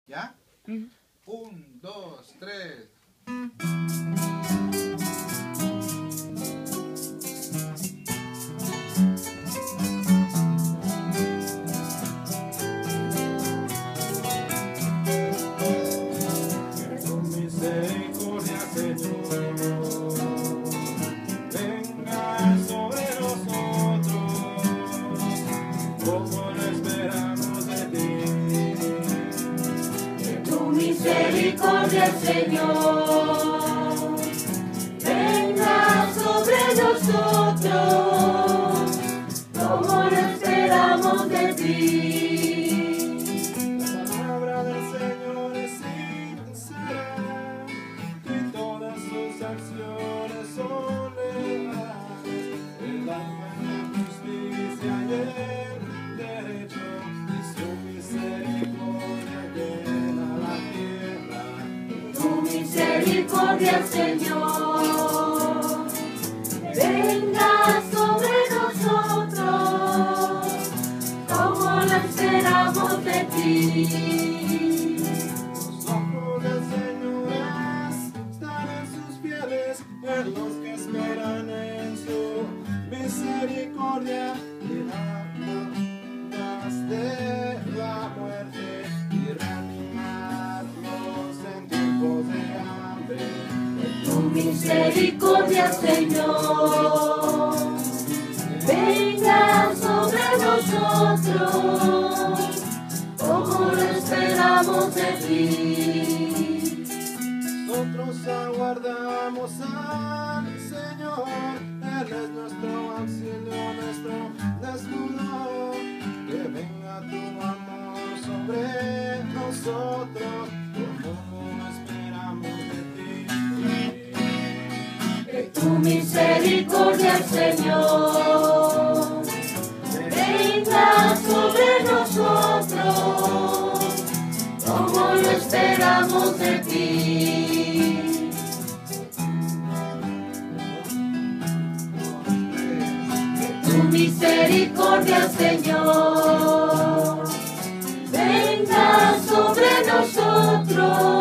¿Ya? 1, 2, 3. Misericordia, Señor, venga sobre nosotros, como lo esperamos de ti. La palabra del Señor es sincera y todas sus acciones son legales. El alma en la justicia y el derecho y su misericordia llena la tierra. Tu misericordia, Señor, venga sobre nosotros, como lo esperamos de ti. Los ojos del Señor están en sus fieles, en los que esperan en su misericordia, librarlos de la muerte y reanimarlos en tiempos de hambre. Tu misericordia, Señor, venga sobre nosotros, como lo esperamos de ti. Nosotros aguardamos al Señor, Él es nuestro auxilio, nuestro escudo. Que venga tu amor sobre nosotros, como esperamos de ti. Que tu misericordia, Señor, venga sobre nosotros, como lo esperamos de ti. Tu misericordia, Señor, venga sobre nosotros,